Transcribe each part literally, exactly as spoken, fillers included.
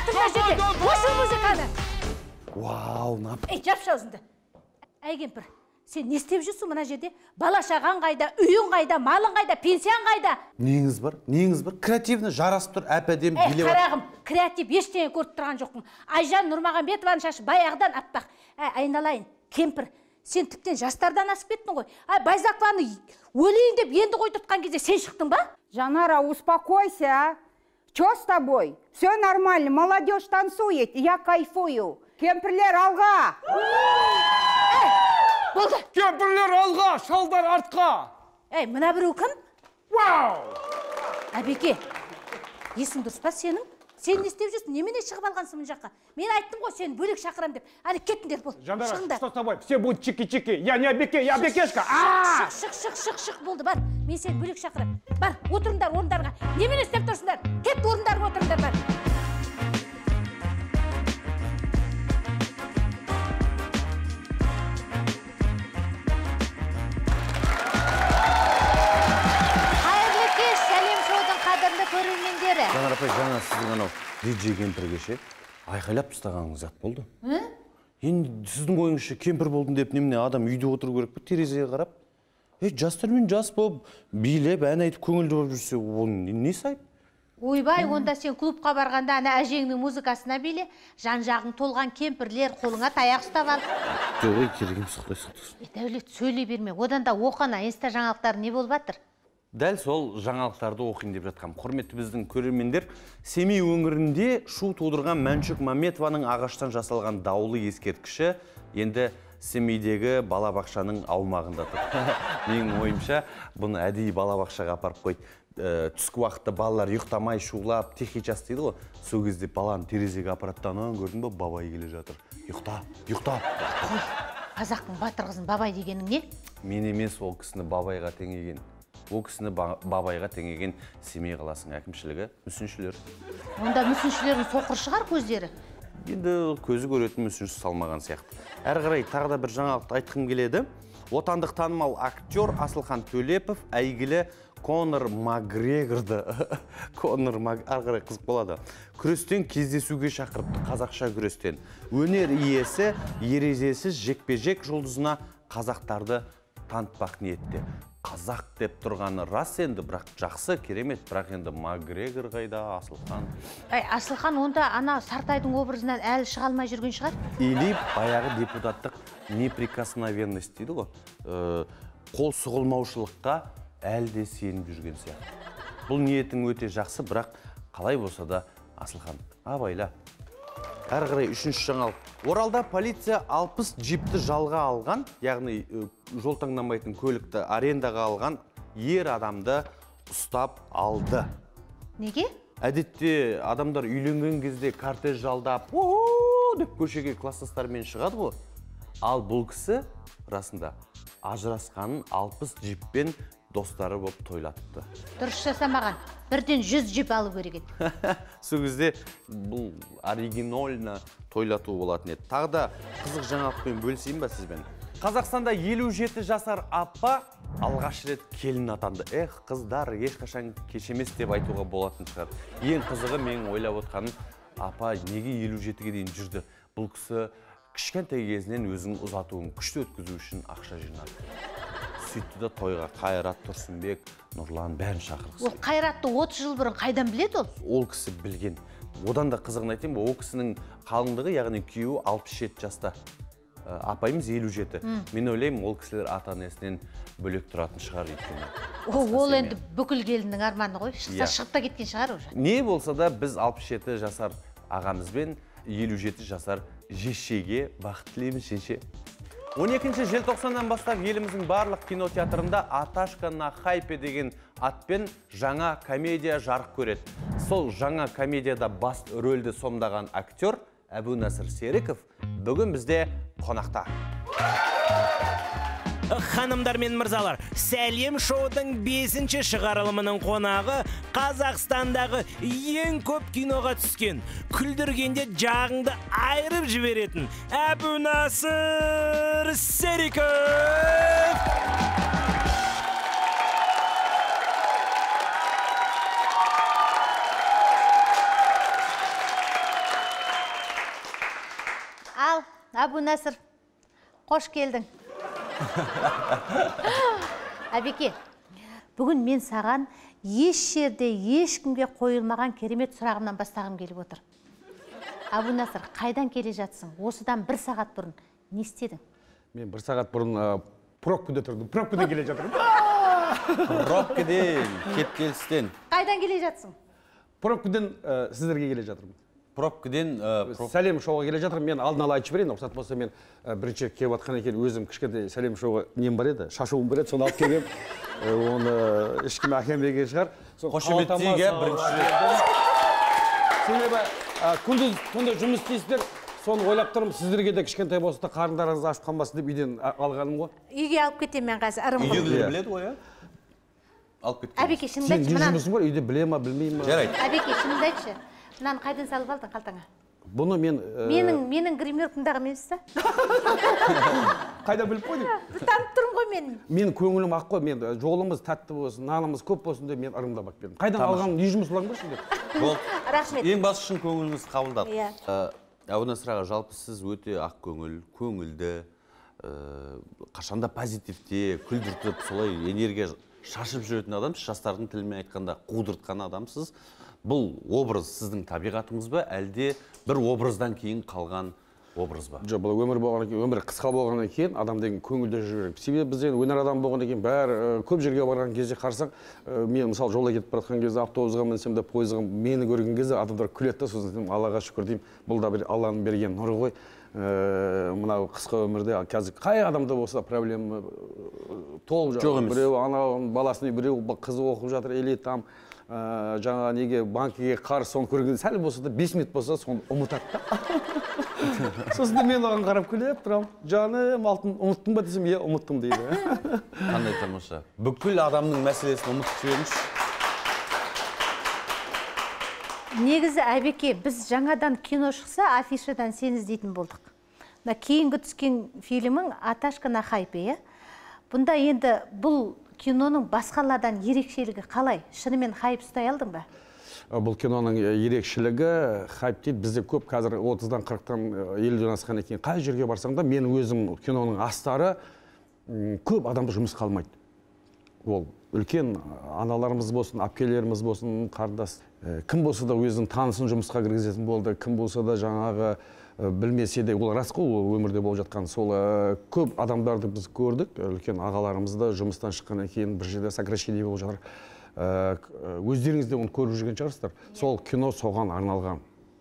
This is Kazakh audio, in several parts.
Отырма жерде. Өшір музыканы. Вау, нап. Ей, жапшы аузыңды. Әй, кемпір, сен не істеп жүрсің мына жерде? Бала шаған қайда, үйің қайда, малың қайда, пенсияң қайда? Неңіз бар? Неңіз бар? Креативні жарасып тұр, әп-әдем билеп. Ей, қарағым, креатив ештеңе көріп тұрған жоқпын. Айжан Нұрмағамбетованың шашы баяғыдан аппақ. Әй, айналайын, кемпір, сен тіптен жастардан асып кеттің ғой. Ай, Байзақованы өлейін деп енді қойдыртқан кезде сен шықтың ба? Жанара, успокойся. Что с тобой? Все нормально, молодежь танцует, я кайфую. Кемпірлер алға! Эй, болды! Кемпірлер алға, шалдар артқа! Эй, мына біреу кім? Вау! Әбеке, есің дұрыс па сенің? Сен не істеп жүрсің? Немене шығып алғансың мына жаққа? Мен айттым ғой, сені бөлек шақырам деп. Әне кеттіңдер бол. Жандара, что с тобой? Все будут чики-чики. Я не Абеке, я Абекешка. Шық, шық, шық, шық, шық болды, бар. Мен сені бөлек шақырам. Бар, отырыңдар орындарға. Немене істеп тұрсыңдар? Кет орындарға отырыңдар, бар. Қайырлы кеш, Сәлем шоудың қадірлі көрермендері. Жанар апай, жаңа сіздің анау диджей кемпірге ше айқайлап тастағаныңыз зат болды. Енді сіздің ойыңызша кемпір болдым деп немене адам үйде отыру керек пе, терезеге қарап? Е, жастармен жас болып, билеп, ән айтып көңілді болып жүрсе, оның не сайып? Ойбай, онда сен клубқа барғанда ана әжеңнің музыкасына биле, жан-жағың толған кемпірлер қолыңа таяқ ұстап ал. Жоқ, керегім сұқтай сұқтырсын. Е, Дәулет, сөйлей берме. Одан да оқана, инста жаңалықтар не болып жатыр? Дәл сол жаңалықтарды оқиын деп жатқам. Құрметті біздің көрермендер, Семей өңірінде шу тудырған Мәншүк Мәметованың ағаштан жасалған даулы ескерткіші енді Семейдегі балабақшаның аумағында тұр. Менің ойымша, бұны әдейі балабақшаға апарып қойды. Түскі уақытта балалар ұйықтамай, шулап, техичас дейді ғой. Сол кезде баланы терезеге апараттан көрдің ба, бабай келе жатыр. Ұйықта, ұйықта. Қой, қазақтың батыр қызын бабай дегенің не? Мен емес, ол кісіні бабайға теңеген. Ол кісіні бабайға теңеген Семей қаласының әкімшілігі мүсіншілер. Онда мүсіншілердің соқыр шығар көздері? Енді көзі көретін мүсінші салмаған сияқты. Әрі қарай тағы да бір жаңалықты айтқым келеді. Отандық танымал актер Асылхан Төлепов әйгілі Конор Макгрегорды, Конор Макгрегор, әрі қарай қызық болады. Күрестен кездесуге шақырыпты, қазақша күрестен. Өнер иесі ережесіз жекпе-жек жұлдызына қазақтарды танытпақ ниетте. Қазақ деп тұрғаны рас енді, бірақ жақсы, керемет, бірақ енді Макгрегор қайда, Асылхан. Әй, Асылхан онда ана Сартайдың образынан әлі шыға алмай жүрген шығар? Или баяғы депутаттық неприкосновенность дейді ғой. Қол сұғылмаушылыққа әлі де сеніп жүрген сияқты. Бұл ниетің өте жақсы, бірақ қалай болса да Асылхан, абайла. Әрі қарай үшінші жаңалық. Оралда полиция алпыс джипті жалға алған, яғни жол таңдамайтын көлікті арендаға алған ер адамды ұстап алды. Неге? Әдетте адамдар үйленген кезде кортеж жалдап, о-о-о деп көшеге класстастарымен шығады ғой. Ал бұл кісі расында ажырасқанын алпыс джиппен достары болып тойлатыпты. Дұрыс жасамаған. Бірден жүз джип алу керек еді. Сол кезде бұл оригинально тойлату болатын еді. Тағы да қызық жаңалықпен бөлісейін ба сізбен? Қазақстанда елу жеті жасар апа алғаш рет келін атанды. Эх, қыздар ешқашан кеш емес деп айтуға болатын шығар. Ең қызығы менің ойлап отқаным, апа неге елу жетіге дейін жүрді? Бұл кісі кішкентай кезінен өзінің ұзатуын күшті өткізу үшін ақша жинады. Сөйтті де тойға Қайрат, Тұрсынбек, Нұрлан бәрін шақырғысы. Ол Қайратты отыз жыл бұрын қайдан біледі ол? Ол кісі білген. Одан да қызығын айтайын ба, ол кісінің қалыңдығы, яғни күйеуі алпыс жеті жаста. Апайымыз елу жеті. Мен ойлаймын, ол кісілер ата-анасынан бөлек тұратын шығар екен. Ол енді бүкіл келіннің арманы ғой. Шықса шығып та кеткен шығар уже. Не болса да біз алпыс жеті жасар ағамызбен елу жеті жасар жешеге бақыт тілейміз, шеше. он екінші желтоқсаннан бастап еліміздің барлық кинотеатрында Аташка на хайпе деген атпен жаңа комедия жарық көреді. Сол жаңа комедияда бас рөлді сомдаған актер Әбу Насыр Серіков бүгін бізде қонақта. Ханымдар мен мырзалар, Сәлем шоудың бесінші шығарылымының қонағы Қазақстандағы ең көп киноға түскен, күлдіргенде жағыңды айырып жіберетін Әбу Насыр Серіков! Ал, Абу Насыр, қош келдің. Әбеке, бүгін мен саған еш жерде ешкімге қойылмаған керемет сұрағымнан бастағым келіп отыр. Абу Насыр, қайдан келе жатсың? Осыдан бір сағат бұрын не істедің? Мен бір сағат бұрын пробкада тұрдым. Пробкадан келе жатырмын. Пробкаден, кептелістен. Қайдан келе жатсың? Пробкадан сіздерге келе жатырмын. Пробкаден... Сәлем шоуға келе жатырмын. Мен алдын ала айтып берейін. Рұқсат болса мен бірінші келіп жатқан екен өзім кішкентай сәлем шоуға нем бар еді, шашуым бар еді, соны алып келгем. Оны ешкім әкелмеген шығар. Қошеметтейге бірінші рет. Себебі күндіз түнде жұмыс істейсіздер, соны ойлап тұрмын, сіздерге де кішкентай болса да қарындарыңыз ашып қалмасын деп үйден алғаным ғой. Үйге алып кетемін мен қазір, ырым ғой. Үйдегілер біледі ғой, ә? Алып кеткен. Әбеке, шынымды Сен айтшы, не мынаны. жұмысың бар, үйде біле ма, білмей ма? Жарайды. Әбеке, шынымды айтшы. Мынаны қайдан салып алдың қалтаңа? Бұны мен... Менің, менің гримеркімдағы емес та? Қайда біліп қойдың? Танып тұрмын ғой мен. Мен көңілім ақ қой, мен жолымыз тәтті болсын, нанымыз көп болсын деп мен ырымдап ақ бердім. Қайдан алған не жұмысыларың бар сендер? Рахмет. Ең басы үшін көңіліңіз қабылдады. Иә. Абу Насыр аға, жалпы сіз өте ақ көңіл, көңілді, қашанда позитивте, күлдіртіп, солай энергия шашып жүретін адамсыз, жастардың тілімен айтқанда қудыртқан адамсыз. Бұл образ сіздің табиғатыңыз ба, әлде бір образдан кейін қалған образ ба? Жоқ, бұл өмір болғаннан кейін, өмір қысқа болғаннан кейін адам деген көңілді жүру керек. Себебі біз енді өнер адам болғаннан кейін бәрі көп жерге барған кезде қарасаң, мен мысалы жолда кетіп бара жатқан кезде автобусқа мінсем де, пойызға мені көрген кезде адамдар күледі да, сосын Аллаға шүкір деймін. Бұл да бір Алланың берген нұры ғой. Мынау қысқа өмірде қазір қай адамда болса проблема толып жоқ емес. Біреу анау баласының, біреу қызы оқып жатыр, или там жаңа неге банкіге қарыз, соны көргенде сәл болса да бес минут болса соны ұмытады да. Сосын мен оған қарап күліп тұрамын. Жаным, алтын, ұмыттың ба десем, е, ұмыттым дейді. Қандай тамаша. Бүкіл адамның мәселесін ұмытып жіберіңізші. Негізі Әбеке, біз жаңадан кино шықса, афишадан сен іздейтін болдық. Кейінгі түскен фильмің «Аташка на хайпе». Бұнда енді бұл киноның басқалардан ерекшелігі қалай? Шынымен хайп ұстай алдың ба? Бұл киноның ерекшелігі хайп дейді. Бізде көп қазір отыздан қырықтан елуден асқан екен. Қай жерге барсаң да, мен өзім киноның астары көп адамды жұмыс қалмайды. Ол үлкен аналарымыз болсын, әпкелеріміз болсын, қарындас. Кім болса да өзінің танысын жұмысқа кіргізетін болды. Кім болса да жаңағы білмесе де, ол рас қой, ол өмірде болып жатқан. Сол көп адамдарды біз көрдік. Үлкен ағаларымызды жұмыстан шыққаннан кейін бір жерде сокращение болып жатыр. Өздеріңіз де оны көріп жүрген шығарсыздар. Сол кино соған арналған.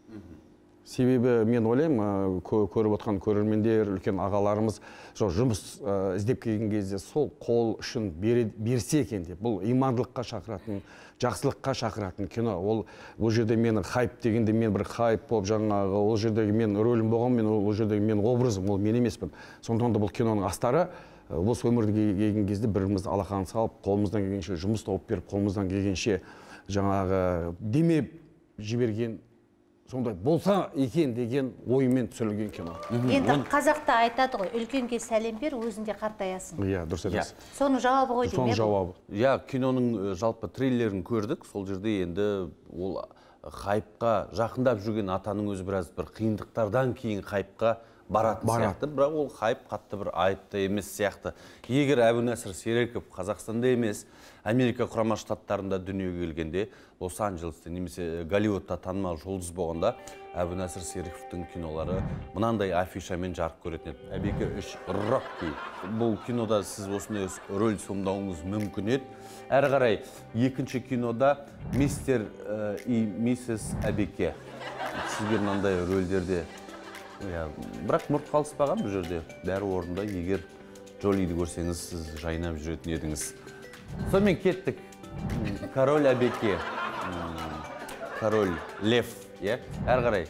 Себебі мен ойлаймын, көріп отқан көрермендер, үлкен ағаларымыз жұмыс іздеп келген кезде сол қол үшін берсе екен деп. Бұл имандылыққа шақыратын, жақсылыққа шақыратын кино. Ол ол жерде мен хайп дегенде мен бір хайп болып жаңағы, ол жердегі мен рөлім болған, мен ол жердегі мен образым, ол мен емеспін. Сондықтан да бұл киноның астары осы өмірге келген кезде біріміз алақан салып, қолымыздан келгенше жұмыс тауып беріп, қолымыздан келгенше жаңағы демеп жіберген, сондай болса екен деген оймен түсірілген кино. Енді қазақта айтады ғой, үлкенге сәлем бер, өзінде қартаясың. Иә, дұрыс айтасыз. Соның жауабы ғой деймін. Соның жауабы. Иә, киноның жалпы трейлерін көрдік. Сол жерде енді ол хайпқа жақындап жүрген атаның өзі біраз бір қиындықтардан кейін хайпқа баратын сияқты, бірақ ол хайп қатты бір айыпты емес сияқты. Егер Әбу Насыр Серіков Қазақстанда емес, Америка құрама штаттарында дүниеге келгенде, Лос-Анджелесте немесе Голливудта танымал жұлдыз болғанда, Әбу Насыр Серіковтың кинолары мынандай афишамен жарық көретін еді. Әбеке үш Рокки. Бұл кинода сіз осындай рөл сомдауыңыз мүмкін еді. Әрі қарай екінші кинода мистер и миссис Әбеке. Сізге мынандай рөлдерде бірақ мұрт қалыспаған бұл жерде. Бәрі орында, егер Джолиді көрсеңіз, сіз жайнап жүретін едіңіз. Сонымен кеттік. Король Әбеке, король Лев, әрі қарай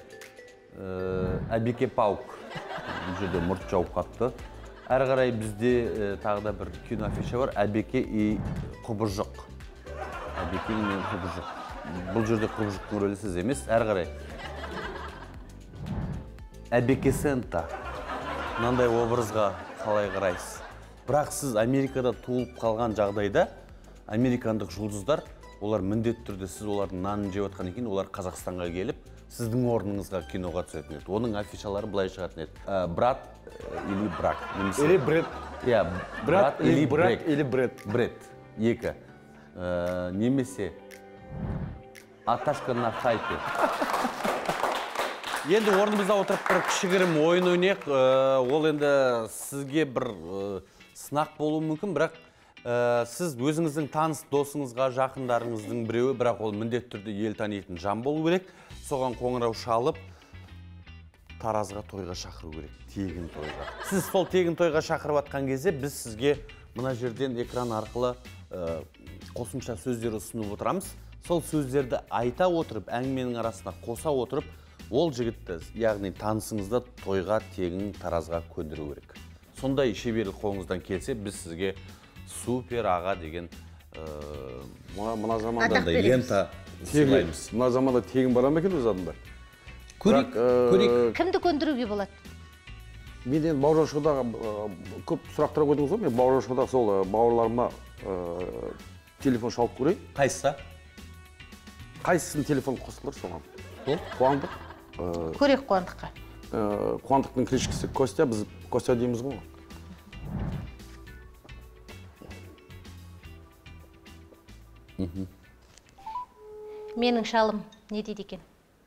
Әбеке Паук. Бұл жерде мұрт жауып қатты. Әрі қарай бізде тағы да бір кино афиша бар. Әбеке и Құбыжық. Әбеке мен Құбыжық. Бұл жерде Құбыжықтың рөлі сіз емес. Әрі қарай Әбеке Сента. Мынандай образға қалай қарайсыз? Бірақ сіз Америкада туылып қалған жағдайда, американдық жұлдыздар, олар міндетті түрде сіз олардың нанын жеп отқан екен, олар Қазақстанға келіп, сіздің орныңызға киноға түсетін еді. Оның афишалары былай шығатын еді. Ә, брат или брак. Или бред. Иә, брат или брак. Или бред. Бред. Екі. Ә, немесе аташка на хайпе. Енді орнымызда отырып бір кішігірім ойын ойнайық. Ол енді сізге бір сынақ болуы мүмкін, бірақ сіз өзіңіздің таныс досыңызға, жақындарыңыздың біреуі, бірақ ол міндетті түрде ел танитын жан болу керек. Соған қоңырау шалып, Таразға тойға шақыру керек, тегін тойға. Сіз сол тегін тойға шақырып атқан кезде, біз сізге мына жерден экран арқылы қосымша сөздер ұсынып отырамыз. Сол сөздерді айта отырып, әңгіменің арасына қоса отырып, ол жігітті, яғни танысыңызды тойға тегін Таразға көндіру керек. Сондай шеберлік қолыңыздан келсе, біз сізге супер аға деген мына заманда лента сыйлаймыз. Мына заманда тегін бара ма екен өз адамдар? Көрейік, көрейік. Кімді көндіруге болады? Мен енді бауыржан шоудағы көп сұрақтар қойдыңыз ғой, мен бауыржан шоудағы сол бауырларыма телефон шалып көрейін. Қайсысы? Қайсысының телефон қосылыр соған? Сол? Қуандық. Көрейік Қуандыққа. Қуандықтың кришкісі Костя, біз Костя дейміз ғой. Менің шалым не дейді екен?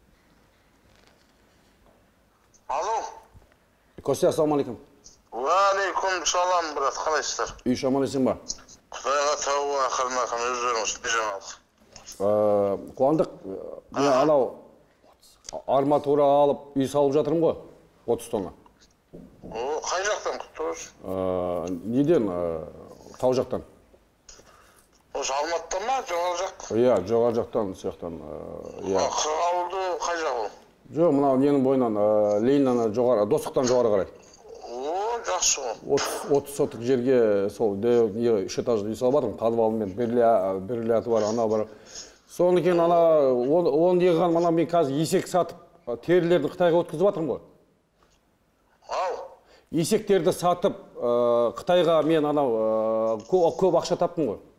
Алло. Костя, ассалаумалейкум. Уалейкум салам, брат, қалайсыздар? Үй аман есен ба? Құдайға тәуба, ақырын ақырын өздеріңіз не жаңалық? Қуандық, мен анау арматура алып үй салып жатырмын ғой, отыз тонна. О, қай жақтан құтты өз? Неден? Тау жақтан. Осы Алматыдан ма, жоғар жақ? Иә, жоғар жақтан, сияқтан. Қырғауылды қай жақ ол? Жоқ, мынау ненің бойынан, Лениннан жоғары, Достықтан жоғары қарай. О, жақсы ғой. отыз сотық жерге сол үш этажды үй салып жатырмын, подвалмен бірлі бар, ана бар. Соны кейін ана он еған мана мен қазір есек сатып терілерді Қытайға өткізіп жатырмын ғой. Ау? Есектерді сатып Қытайға мен анау көп ақша таптым ғой.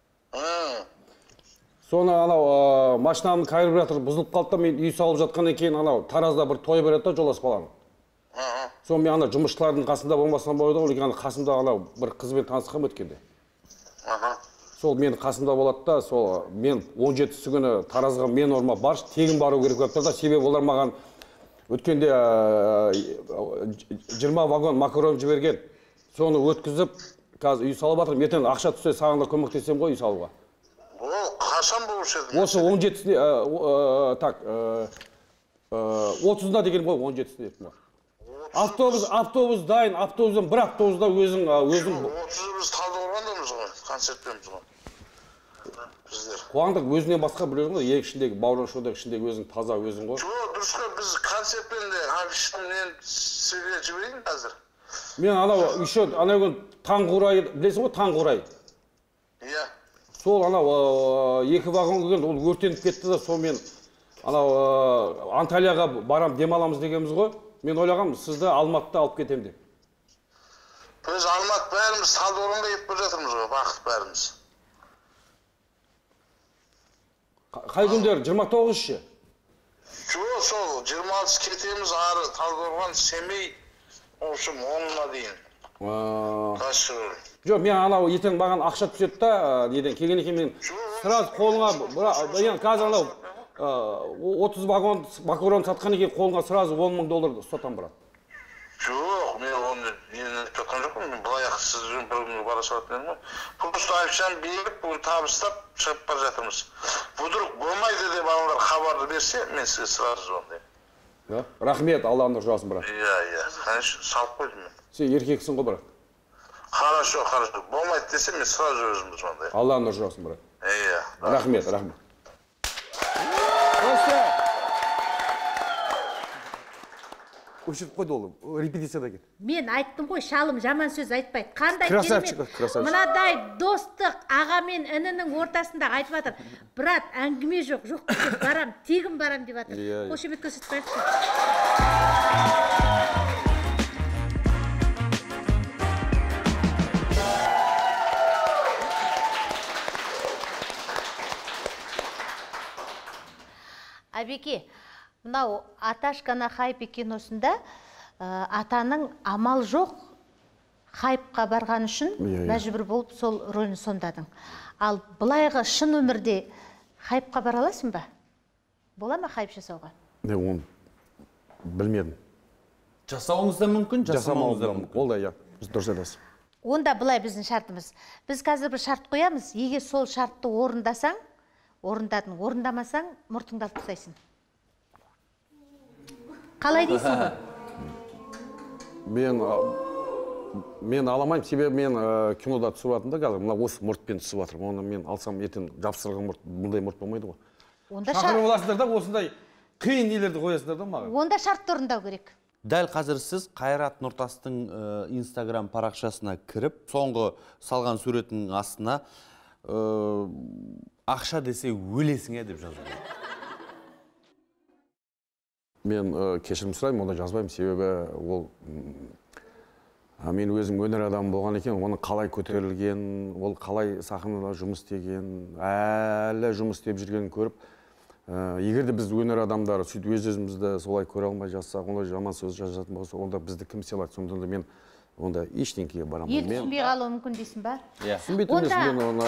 Соны анау машинамның карбюраторы бұзылып қалды, мен үй салып жатқаннан кейін анау Таразда бір той береді да жолдас баланың. Соны мен ана жұмысшылардың қасында болмасам болды ғой, ана қасымда анау бір қызбен танысқам өткенде. Сол мен қасымда болады да, сол мен он жетісі күні Таразға мен орма барш, тегін бару керек болып тұрды, себебі олар маған өткенде жиырма вагон макарон жіберген. Соны өткізіп, қазір үй салып жатырмын, ертең ақша түссе саған да көмектесем ғой үй салуға. Ол қашан болушы еді? Осы он жетісіне, так, отызында деген ғой, он жетісіне ертім. Автобус, автобус дайын, автобустан бір автобуста өзің... отызы біз Талдықорғандамыз ғой, концертпеміз ғой. Біздер. Қуандық өзінен басқа білесің ғой, ең ішіндегі бауыржан шоудың ішіндегі өзің таза өзің ғой. Жоқ, дұрысқа біз концертпен де афишамнен сізге жіберейін қазір. Мен анау еще анау күн Таңқурай, білесің ғой, Таңқурай? Иә. Сол анау екі вагон келген, ол өртеніп кетті да, сол мен анау Анталияға барам демаламыз дегеніміз ғой. Мен ойлағам, сізді Алматыда алып кетем деп. Біз Алматы бәріміз Талдықорғанға кетіп бара жатырмыз ғой, бақыт бәріміз. Қай күндер? жиырма тоғызыншы? Жоқ, сол жиырма алтысы кетеміз, ары Талдықорған, Семей, в общем, онына дейін. Қашырыр. Жоқ, мен анау ертең маған ақша түседі да, неден келген екен мен сразу қолыңа, қазір анау отыз вагон макарон сатқан екен қолыңа сразу он мың доллар ұстатам брат. Жоқ, мен оны нені айтқан жоқпын, мен былай-ақ сізбен бір күнге бара салатын едім ғой. Просто афишаны беріп, бүгін табыстап шығып бара жатырмыз. Вдруг болмайды деп аналар хабарды берсе, мен сізге сразу звондаймын. Рахмет, Алланың нұры брат. Иә, иә, конечно, салып қойдым мен. Сен еркексің ғой брат. Хорошо, хорошо. Болмайды десе, мен сразу өзім звондаймын. Алланың нұры жаусын брат. Иә. Рахмет, рахмет. Костя! Өшіріп қойды ол, репетицияда кен. Мен айттым ғой, шалым жаман сөз айтпайды. Қандай Красавчик, керемет. красавчик. Мынадай достық аға мен інінің ортасында айтып жатыр. Брат, әңгіме жоқ, жоқ деп барам, тегін барам деп жатыр. Қошемет көрсетіп қояйықшы. Абеке, Мынау Аташкана хайпи киносында атаның амал жоқ хайпқа барған үшін мәжбүр болып сол рөлін сомдадың. Ал былайғы шын өмірде хайпқа бара аласың ба? Бола ма хайп жасауға? Не, оны білмедім. Жасауыңыз да мүмкін, жасамауыңыз да мүмкін. Ол да, иә, біз дұрыс айтасыз. Онда былай біздің шартымыз. Біз қазір бір шарт қоямыз. Егер сол шартты орындасаң, орындадың, орындамасаң, мұртыңды алып тастайсың. Қалай дейсің ғой? Мен мен аламаймын, себебі мен кинода түсіп жатырмын да қазір, мына осы мұртпен түсіп жатырмын. Оны мен алсам ертең жапсырған мұрт, бұндай мұрт болмайды ғой. Онда шақырып аласыңдар да осындай қиын нелерді қоясыңдар да маған. Онда шартты орындау керек. Дәл қазір сіз Қайрат Нұртастың Инстаграм парақшасына кіріп, соңғы салған суретінің астына ақша десе өлесіңе деп жазу. Мен кешірім сұраймын, онда жазбаймын, себебі ол мен өзім өнер адамы болған екен, оның қалай көтерілген, ол қалай сахнада жұмыс істеген, әлі жұмыс істеп жүргенін көріп, егер де біз өнер адамдары сөйтіп өз-өзімізді солай көре алмай жатсақ, ондай жаман сөз жазатын болса, онда бізді кім сыйлайды? Сондықтан мен онда ештеңеге барамын. Ел түсінбей қалуы мүмкін дейсің ба? Иә, түсінбей тұрмыз, мен оны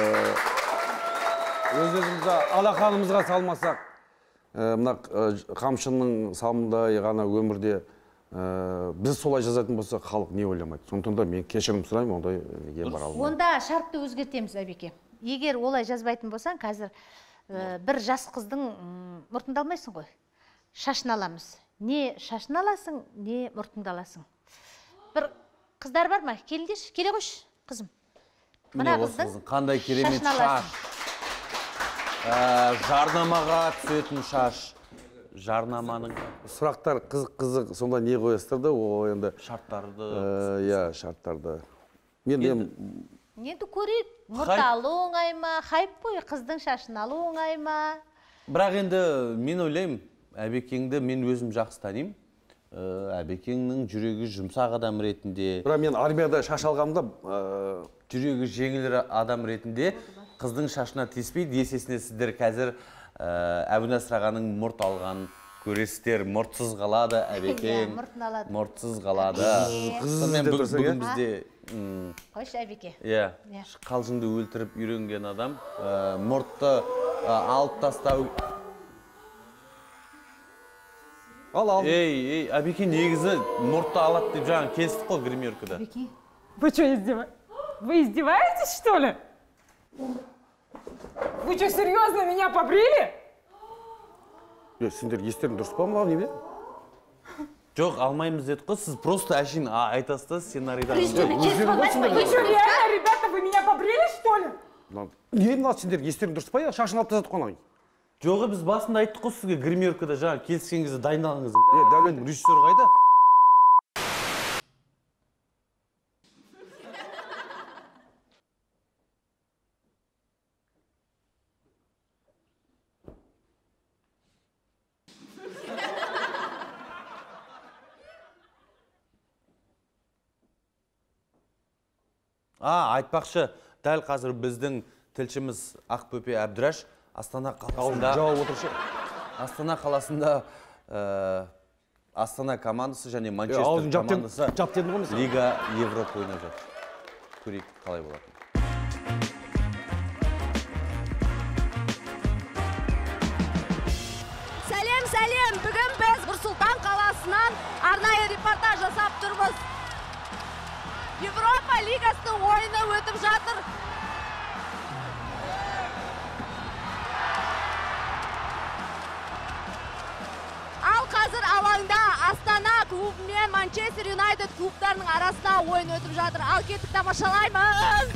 өз-өзімізді алақанымызға салмасақ, мына қамшының салмындай ғана өмірде біз солай жазатын болса, халық не ойламайды. Сондықтан да мен кешірім сұраймын, ондай неге бара алмаймын. Онда шартты өзгертеміз, Әбеке. Егер олай жазбайтын болсаң, қазір бір жас қыздың мұртыңды алмайсың ғой. Шашын аламыз. Не шашын аласың, не мұртыңды аласың. Бір қыздар бар ма? Келіңдерші, келе қойш, қызым. Мына қыздың қандай керемет шаш. Жарнамаға түсетін шаш. Жарнаманың сұрақтар қызық-қызық, сонда не қоясыздар да, о енді шарттарды. Иә, шарттарды. Мен енді көрейік, мұрт алу оңай ма, хайп қой, қыздың шашын алу оңай ма? Бірақ енді мен ойлаймын, Әбекеңді мен өзім жақсы танимын. Әбекеңнің жүрегі жұмсақ адам ретінде. Бірақ мен армияда шаш алғанымда жүрегі жеңіл адам ретінде қыздың шашына теспейді. Есесіне сіздер қазір Әбунасыр ағаның мұрт алған көресіздер, мұртсыз қалады, Әбекең мұртсыз қалады. Бүгін бізде қойш, Әбеке. Қалжыңды өлтіріп үйренген адам, мұртты алып тастау. Ал, ал. Ей, ей, Әбеке негізі мұртты алады деп жаңа келістік қой гримеркада. Әбеке, вы что, издеваетесь? Вы издеваетесь, что ли? Вы что, серьезно меня побрили? Сендер естерің дұрыс па мынау неме? Жоқ, алмаймыз дедік қой, сіз просто әшейін айтасыз да сценарийда. Вы что, реально, ребята, вы меня побрили, что ли? Не мынау сендер естерің дұрыс па, шашын алып тастадық қой. Жоғы, біз басында айттық қой сізге гримеркада жаңа келіскен кезде дайындалыңыз. Е, дәулет режиссер қайда? А, айтпақшы, дәл қазір біздің тілшіміз Ақбөпе Әбдіраш Астана қаласында Астана қаласында Астана командасы және Манчестер командасы Лига Европа ойнап жатыр. Көрейік қалай болады. Сәлем, сәлем! Бүгін біз Нұр-Сұлтан қаласынан арнайы репортаж жасап тұрмыз. Европа лигасының ойыны өтіп жатыр. Ал қазір алаңда Астана клубы мен Манчестер Юнайтед клубтарының арасында ойын өтіп жатыр. Ал кеттік тамашалаймыз.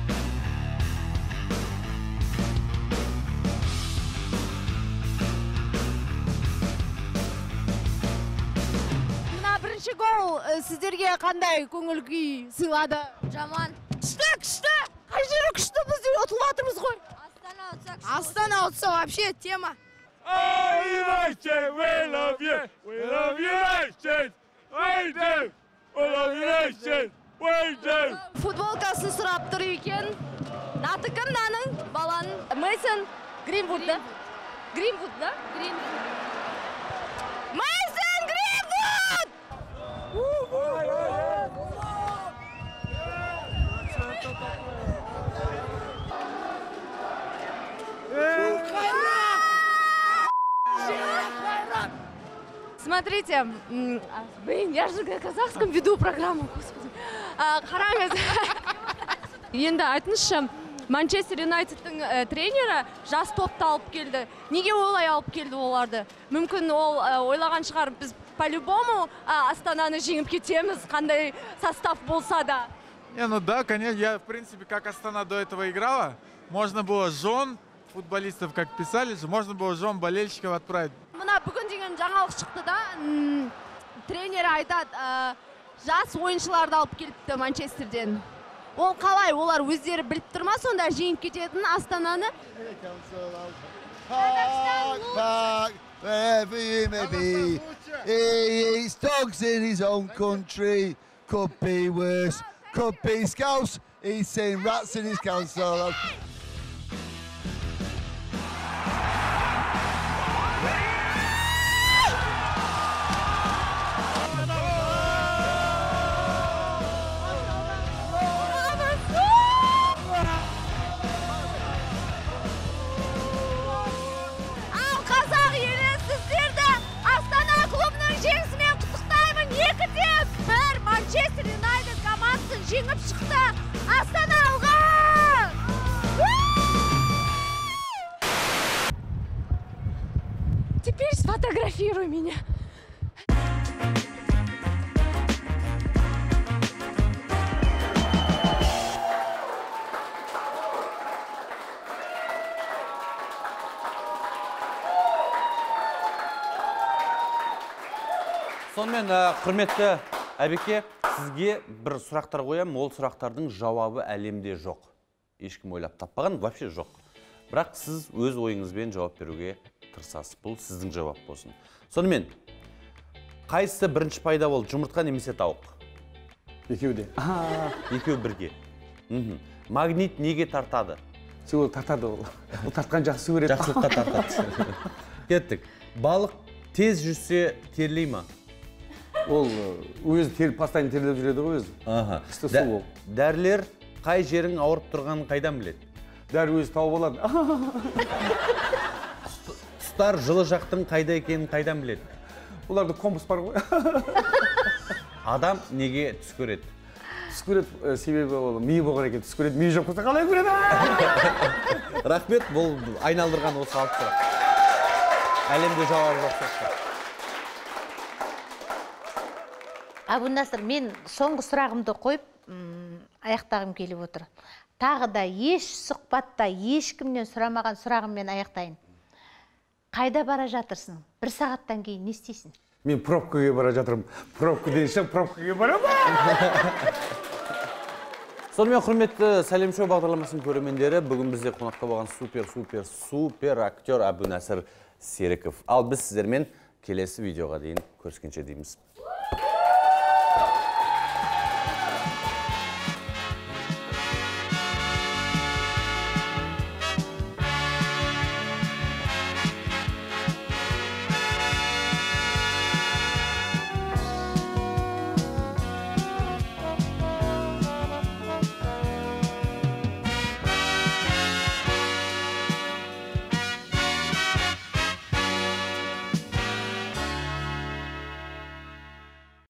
Мына бірінші гол сіздерге қандай көңіл күй сыйлады? Жаман. Күшті, күшті! Қай жері күшті, біз ұтылып жатырмыз ғой. Астана ұтсақ. Астана ұтса вообще тема. United, we love you, we love United, we do, we love United, we do. Футболкасын сұрап тұр екен. Аты кім наның баланың? Мэйсон Гринвуд, да? Гринвуд, да? Гринвуд. Смотрите, блин, я же на казахском веду программу, господи. Қараңыз. Енді айтыңызшы, Манчестер Юнайтедтің тренері жас топты алып келді. Неге олай алып келді оларды? Мүмкін ол ойлаған шығар, біз по-любому Астананы жеңіп кетеміз, қандай состав болса да. Не, ну да, конечно, я, в принципе, как Астана до этого играла, можно было жен футболистов, как писали же, можно было жен болельщиков отправить. Мына бүгін деген жаңалық шықты да, тренер айтады, жас ойыншыларды алып келіпті Манчестерден. Ол қалай, олар өздері біліп тұрма, сонда жеңіп кететін Астананы? Park, park, wherever you may be. He eats dogs in his own country. Could be worse. Could be Scouse. He's saying rats in his council. Манчестер Юнайтед командасын жеңіп шықты. Астана алға! Теперь сфотографируй меня. Сонымен, құрметті Әбеке, сізге бір сұрақтар қоям, ол сұрақтардың жауабы әлемде жоқ. Ешкім ойлап таппаған, вообще жоқ. Бірақ сіз өз ойыңызбен жауап беруге тырысасыз. Бұл сіздің жауап болсын. Сонымен, қайсысы бірінші пайда болды, жұмыртқа немесе тауық? Екеуде. Екеу бірге. Магнит неге тартады? Сол тартады ол. Ол тартқан жақсы көреді. Жақсылыққа тартады. Кеттік. Балық тез жүрсе терлей ма? Ол өзі теріп, постоянно терлеп жүреді ғой өзі. Істі су ол. Дәрілер қай жерің ауырып тұрғанын қайдан біледі? Дәрі өзі тауып алады. Құстар жылы жақтың қайда екенін қайдан біледі? Оларда компас бар ғой. Адам неге түс көреді? Түс көреді, себебі ол миы болған екен, түс көреді, миы жоқ болса қалай көреді? Рахмет, бұл айналдырған осы алып сұрақ. Әлемде жауабы жоқ сияқты. Абунасыр, мен соңғы сұрағымды қойып, аяқтағым келіп отыр. Тағы да еш сұхбатта ешкімнен сұрамаған сұрағыммен аяқтайын. Қайда бара жатырсың? Бір сағаттан кейін не істейсің? Мен пробкаға бара жатырмын. Пробка дейінші, пробкаға барамын. Сонымен құрметті Сәлем шоу бағдарламасының көрермендері, бүгін бізде қонақта болған супер, супер, супер актер Абунасыр Серіков. Ал біз сіздермен келесі видеоға дейін көріскенше дейміз.